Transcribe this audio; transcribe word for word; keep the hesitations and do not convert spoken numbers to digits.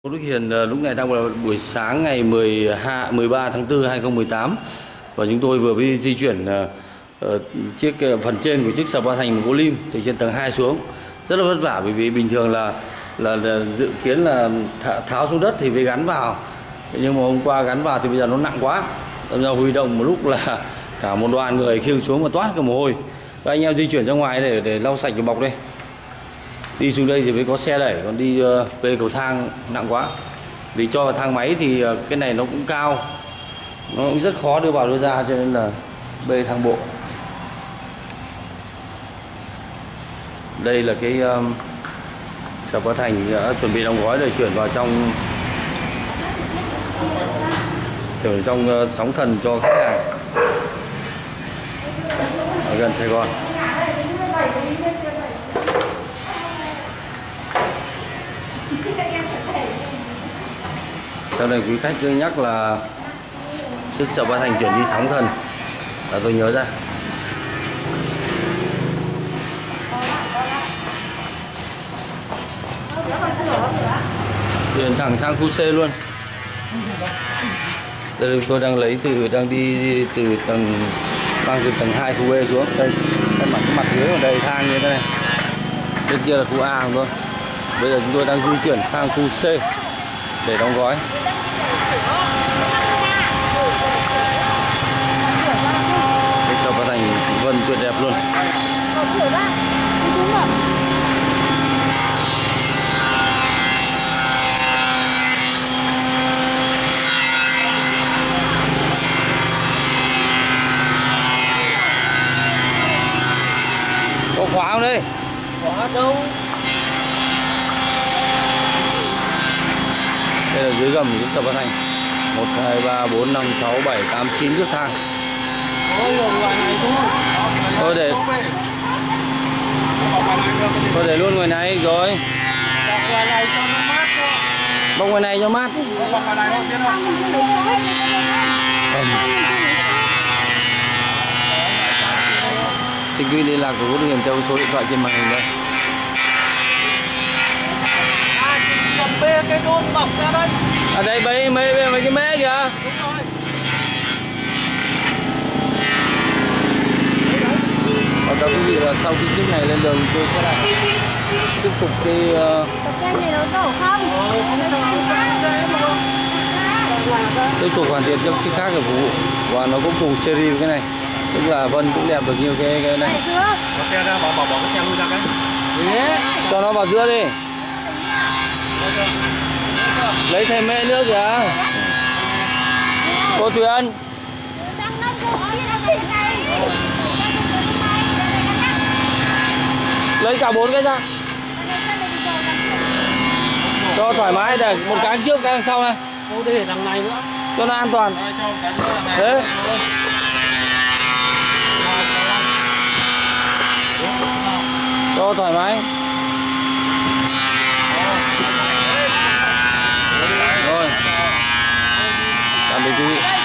Đức Hiền lúc này đang là buổi sáng ngày mười ba tháng tư hai nghìn không trăm mười tám và chúng tôi vừa mới di chuyển uh, chiếc phần trên của chiếc sập ba thành gỗ lim từ trên tầng hai xuống, rất là vất vả bởi vì bình thường là là, là dự kiến là tháo xuống đất thì phải gắn vào, nhưng mà hôm qua gắn vào thì bây giờ nó nặng quá, nên là huy động một lúc là cả một đoàn người khiêng xuống mà toát cả mồ hôi. Và anh em di chuyển ra ngoài để để lau sạch cái bọc đây. Đi xuống đây thì mới có xe đẩy, còn đi uh, về cầu thang nặng quá. Vì cho vào thang máy thì uh, cái này nó cũng cao, nó cũng rất khó đưa vào đưa ra, cho nên là bê thang bộ. Đây là cái um, sập Bá Thành đã chuẩn bị đóng gói để chuyển vào trong chuyển trong uh, sóng thần cho khách hàng ở gần Sài Gòn. Sau này quý khách cứ nhắc là chiếc sập Bá Thành chuyển đi sóng thần là tôi nhớ ra. Chuyển thẳng sang khu C luôn. Đây tôi đang lấy từ đang đi từ tầng mang từ tầng hai khu B xuống đây, cái mặt cái mặt dưới ở đây thang như thế này. Bên kia là khu A thôi. Bây giờ chúng tôi đang di chuyển sang khu C để đóng gói. Cái sập Bá Thành vân tuyệt đẹp luôn. Có khóa không đây? Khóa đâu? Đây là dưới gầm của sập Bá Thành. một, hai, ba, bốn, năm, sáu, bảy, tám, chín chiếc thang. Thôi để Thôi để luôn ngoài này rồi. Bọc ngoài này cho mát. Xin quý liên lạc của Đức Hiền theo số điện thoại trên màn hình đây. Bê cái đôn bọc ra đây. À đây bê mấy bê mấy cái mé kìa. Đúng rồi. Và các quý vị là sau khi chiếc này lên đường tôi sẽ lại tiếp tục cái uh, này nó đổ không? tiếp tục hoàn thiện cho chiếc khác để phục vụ, và nó cũng cùng series với cái này, tức là Vân cũng đẹp được nhiều cái cái này. Bỏ xe ra, bỏ bỏ bỏ cái xe lui ra cái. Đấy, cho nó vào giữa đi. Lấy thêm mẹ nước kìa. Cô Tuyền. Lấy cả bốn cái ra. Cho thoải mái, để một cái trước cái đằng sau này. Cô để đằng này nữa. Cho nó an toàn. Thế. Cho thoải mái. Rồi. Tạm biệt quý vị.